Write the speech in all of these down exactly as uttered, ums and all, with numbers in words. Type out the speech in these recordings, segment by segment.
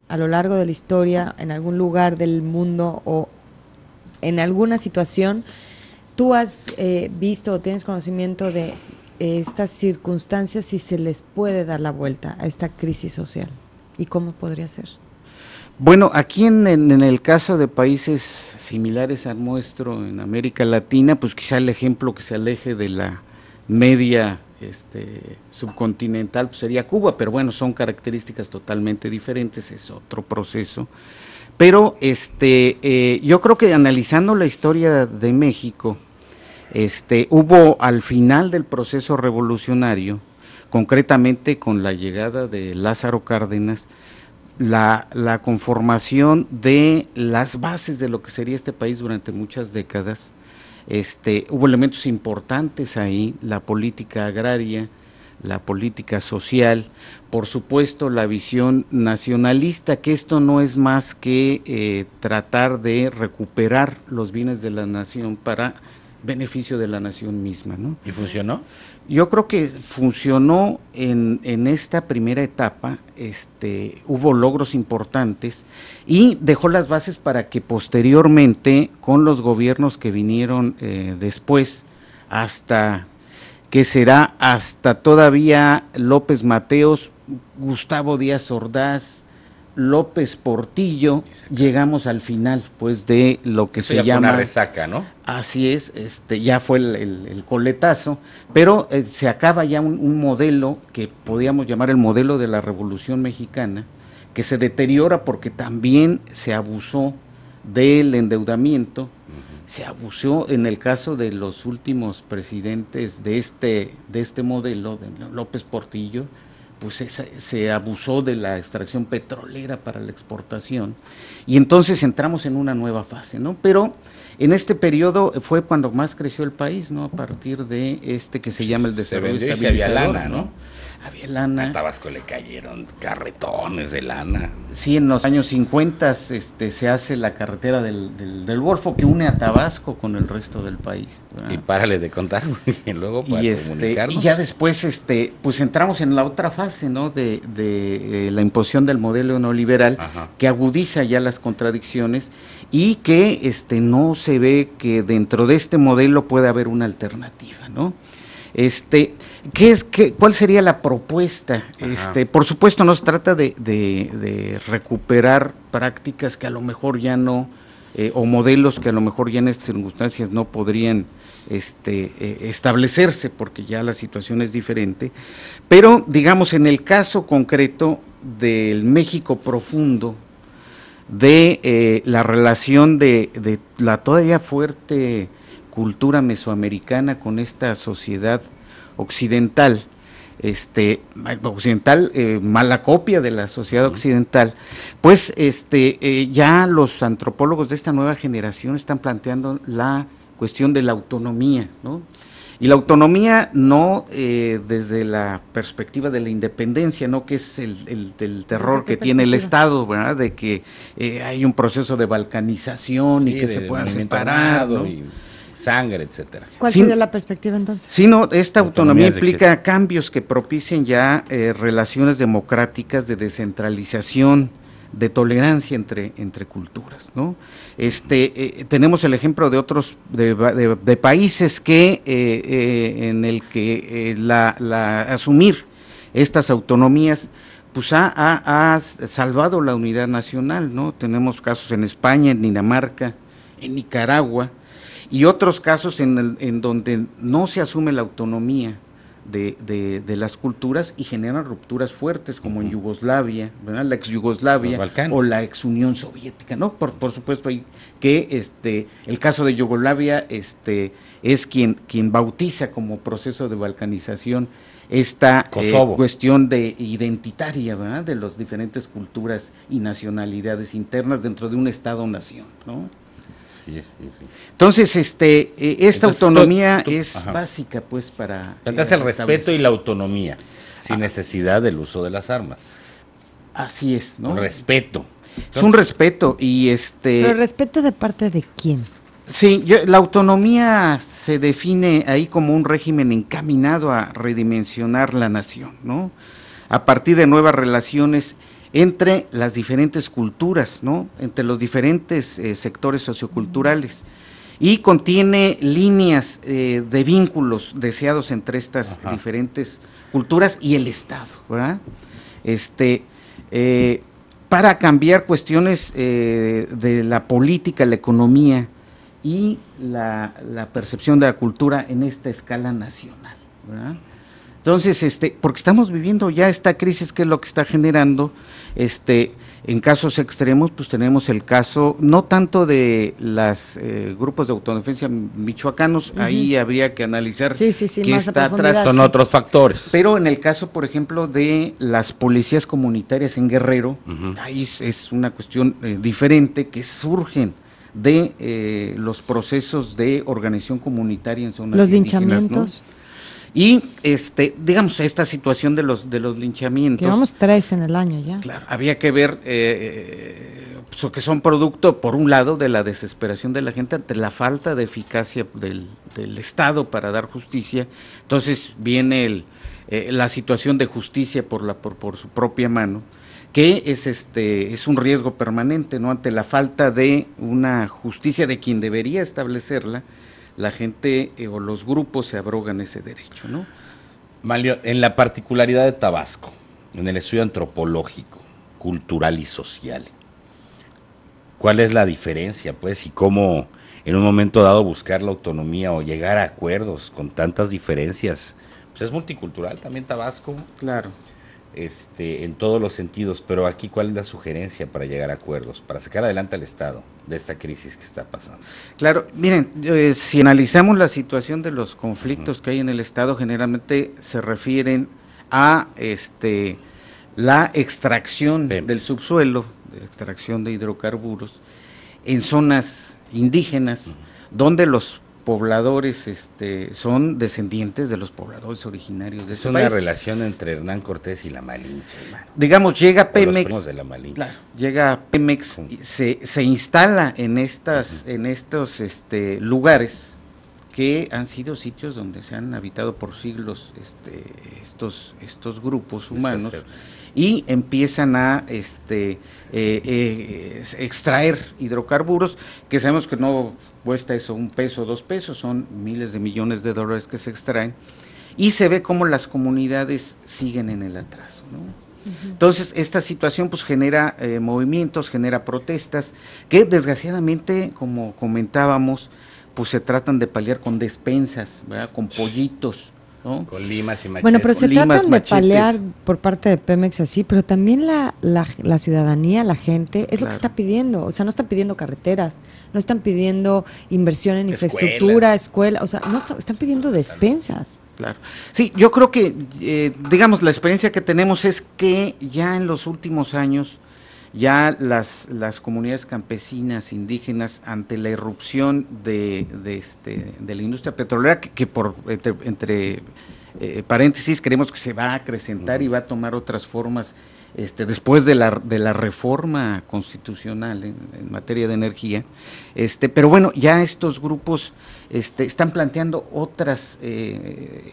a lo largo de la historia, en algún lugar del mundo o en alguna situación, tú has eh, visto o tienes conocimiento de eh, estas circunstancias y se les puede dar la vuelta a esta crisis social? ¿Y cómo podría ser? Bueno, aquí en, en, en el caso de países similares al nuestro en América Latina, pues quizá el ejemplo que se aleje de la media este, subcontinental pues sería Cuba, pero bueno, son características totalmente diferentes, es otro proceso. Pero este, eh, yo creo que analizando la historia de México, este, hubo al final del proceso revolucionario, concretamente con la llegada de Lázaro Cárdenas, La, la conformación de las bases de lo que sería este país durante muchas décadas. Este, hubo elementos importantes ahí, la política agraria, la política social, por supuesto la visión nacionalista, que esto no es más que eh, tratar de recuperar los bienes de la nación para beneficio de la nación misma, ¿no? ¿Y funcionó? Yo creo que funcionó en, en esta primera etapa, este, hubo logros importantes y dejó las bases para que posteriormente, con los gobiernos que vinieron eh, después, hasta, que será hasta todavía López Mateos, Gustavo Díaz Ordaz, López Portillo, llegamos al final, pues, de lo que Eso se ya llama... fue una resaca, ¿no? Así es, este, ya fue el, el, el coletazo, pero eh, se acaba ya un, un modelo que podíamos llamar el modelo de la Revolución Mexicana, que se deteriora porque también se abusó del endeudamiento, uh-huh. Se abusó en el caso de los últimos presidentes de este, de este modelo, de López Portillo, pues se, se abusó de la extracción petrolera para la exportación, y entonces entramos en una nueva fase, ¿no? Pero en este periodo fue cuando más creció el país, ¿no? A partir de este que se llama el desarrollo se vendió y había lana, ¿no? Había lana. A Tabasco le cayeron carretones de lana. Sí, en los años cincuenta este, se hace la carretera del, del, del Golfo que une a Tabasco con el resto del país, ¿verdad? Y párale de contar, y luego para y, este, comunicarnos. y ya después, este, pues entramos en la otra fase, ¿no? De, de eh, la imposición del modelo neoliberal, ajá, que agudiza ya las contradicciones y que este, no se ve que dentro de este modelo puede haber una alternativa, ¿no? Este, ¿qué es, qué, ¿Cuál sería la propuesta? Este, por supuesto no se trata de, de, de recuperar prácticas que a lo mejor ya no, eh, o modelos que a lo mejor ya en estas circunstancias no podrían este, eh, establecerse porque ya la situación es diferente, pero digamos en el caso concreto del México profundo, de eh, la relación de, de la todavía fuerte cultura mesoamericana con esta sociedad occidental, este, occidental, eh, mala copia de la sociedad occidental, pues este, eh, ya los antropólogos de esta nueva generación están planteando la cuestión de la autonomía, ¿no? Y la autonomía no eh, desde la perspectiva de la independencia, ¿no? Que es el, el, el terror que tiene el Estado, ¿verdad? De que eh, hay un proceso de balcanización, sí, y que se puedan separar, ¿no? Y sangre, etcétera. ¿Cuál sí, sería la perspectiva entonces? Sí, no, esta autonomía, autonomía implica que... cambios que propicien ya eh, relaciones democráticas de descentralización, de tolerancia entre, entre culturas, ¿no? Este, eh, tenemos el ejemplo de otros, de, de, de países que, eh, eh, en el que eh, la, la, asumir estas autonomías, pues ha, ha, ha salvado la unidad nacional, ¿no? Tenemos casos en España, en Dinamarca, en Nicaragua, y otros casos en, el, en donde no se asume la autonomía de, de, de las culturas y generan rupturas fuertes, como en Yugoslavia, ¿verdad? La ex Yugoslavia o la ex Unión Soviética, ¿no? Por, por supuesto, hay que este, el caso de Yugoslavia este, es quien, quien bautiza como proceso de balcanización esta eh, cuestión de identitaria, ¿verdad? De las diferentes culturas y nacionalidades internas dentro de un Estado-nación, ¿no? Sí, sí, sí. Entonces, este, eh, esta Entonces, autonomía tú, tú, es ajá. básica, pues, para... Planteas el respeto y la autonomía, sin ah. necesidad del uso de las armas. Así es, ¿no? Un respeto. Es un respeto y este... ¿Pero respeto de parte de quién? Sí, yo, la autonomía se define ahí como un régimen encaminado a redimensionar la nación, ¿no? A partir de nuevas relaciones entre las diferentes culturas, ¿no? Entre los diferentes eh, sectores socioculturales, y contiene líneas eh, de vínculos deseados entre estas Ajá. diferentes culturas y el Estado, ¿verdad? Este, eh, para cambiar cuestiones eh, de la política, la economía y la, la percepción de la cultura en esta escala nacional, ¿verdad? Entonces, este, porque estamos viviendo ya esta crisis, que es lo que está generando, este, en casos extremos, pues tenemos el caso, no tanto de los eh, grupos de autodefensa michoacanos, uh-huh. ahí habría que analizar sí, sí, sí, qué está atrás. Son otros factores. Pero en el caso, por ejemplo, de las policías comunitarias en Guerrero, uh-huh. ahí es, es una cuestión eh, diferente, que surgen de eh, los procesos de organización comunitaria en zonas los indígenas, linchamientos, ¿no? Y este, digamos, esta situación de los de los linchamientos. Llevamos tres en el año ya. Claro, había que ver eh, pues, que son producto, por un lado, de la desesperación de la gente ante la falta de eficacia del, del Estado para dar justicia. Entonces viene el, eh, la situación de justicia por la por, por su propia mano, que es este es un riesgo permanente, ¿no? Ante la falta de una justicia de quien debería establecerla, la gente eh, o los grupos se abrogan ese derecho, ¿no? Manlio, en la particularidad de Tabasco, en el estudio antropológico, cultural y social, ¿cuál es la diferencia, pues, y cómo en un momento dado buscar la autonomía o llegar a acuerdos con tantas diferencias? Pues es multicultural también Tabasco. Claro. Este, en todos los sentidos, pero aquí, ¿cuál es la sugerencia para llegar a acuerdos, para sacar adelante al Estado de esta crisis que está pasando? Claro, miren, eh, si analizamos la situación de los conflictos uh-huh. que hay en el Estado, generalmente se refieren a este la extracción Pemes. del subsuelo, de extracción de hidrocarburos, en zonas indígenas, uh-huh. donde los pobladores este, son descendientes de los pobladores originarios de es ese una país. Relación entre Hernán Cortés y la Malinche, hermano. Digamos, llega Pemex, de la claro, llega Pemex, uh-huh. y se, se instala en estas, uh-huh. en estos este, lugares que han sido sitios donde se han habitado por siglos este, estos, estos grupos humanos, y empiezan a este, eh, eh, extraer hidrocarburos, que sabemos que no cuesta eso un peso, dos pesos, son miles de millones de dólares que se extraen, y se ve cómo las comunidades siguen en el atraso, ¿no? Uh-huh. Entonces, esta situación pues genera eh, movimientos, genera protestas, que desgraciadamente, como comentábamos, pues se tratan de paliar con despensas, ¿verdad? Con pollitos, ¿no? Con limas y machetes. Bueno, pero se limas, tratan de machetes. paliar por parte de Pemex así, pero también la, la, la ciudadanía, la gente, es claro. lo que está pidiendo. O sea, no están pidiendo carreteras, no están pidiendo inversión en Escuelas. infraestructura, escuela, o sea, no está, están pidiendo despensas. Claro. Sí, yo creo que, eh, digamos, la experiencia que tenemos es que ya en los últimos años, ya las, las comunidades campesinas, indígenas, ante la irrupción de, de, este, de la industria petrolera, que, que por entre, entre eh, paréntesis creemos que se va a acrecentar uh-huh. y va a tomar otras formas este, después de la, de la reforma constitucional en, en materia de energía, este, pero bueno, ya estos grupos este, están planteando otras eh,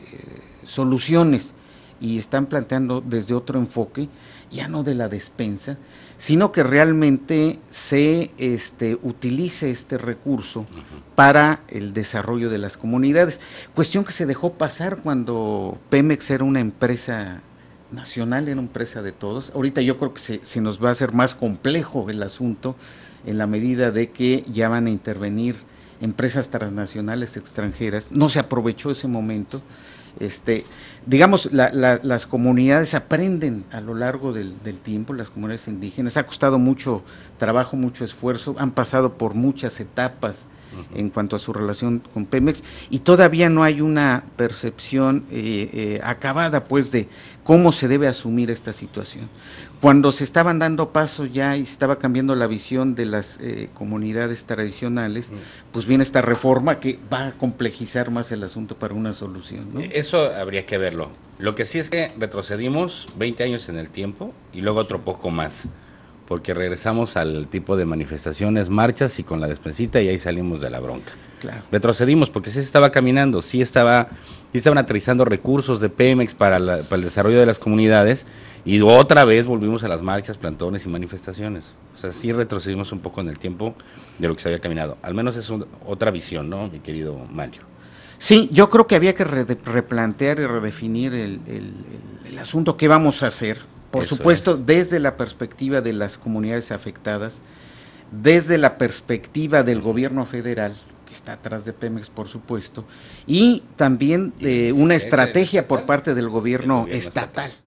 soluciones y están planteando desde otro enfoque, ya no de la despensa, sino que realmente se este, utilice este recurso uh-huh. para el desarrollo de las comunidades. Cuestión que se dejó pasar cuando Pemex era una empresa nacional, era una empresa de todos. Ahorita yo creo que se, se nos va a hacer más complejo el asunto en la medida de que ya van a intervenir empresas transnacionales extranjeras. No se aprovechó ese momento. Este, digamos, la, la, las comunidades aprenden a lo largo del, del tiempo, las comunidades indígenas, ha costado mucho trabajo, mucho esfuerzo, han pasado por muchas etapas uh-huh. en cuanto a su relación con Pemex, y todavía no hay una percepción eh, eh, acabada, pues, de cómo se debe asumir esta situación. Cuando se estaban dando pasos ya y se estaba cambiando la visión de las eh, comunidades tradicionales, uh-huh. pues viene esta reforma que va a complejizar más el asunto para una solución, ¿no? Eso habría que verlo. Lo que sí es que retrocedimos veinte años en el tiempo y luego sí. otro poco más. porque regresamos al tipo de manifestaciones, marchas y con la despensita y ahí salimos de la bronca. Claro. Retrocedimos porque sí se estaba caminando, sí, estaba, sí estaban aterrizando recursos de Pemex para, la, para el desarrollo de las comunidades y otra vez volvimos a las marchas, plantones y manifestaciones. O sea, sí retrocedimos un poco en el tiempo de lo que se había caminado. Al menos es un, otra visión, ¿no, mi querido Mario? Sí, yo creo que había que re replantear y redefinir el, el, el, el asunto que vamos a hacer. Por Eso supuesto, es. desde la perspectiva de las comunidades afectadas, desde la perspectiva del gobierno federal, que está atrás de Pemex, por supuesto, y también de una estrategia por parte del gobierno, gobierno estatal. estatal.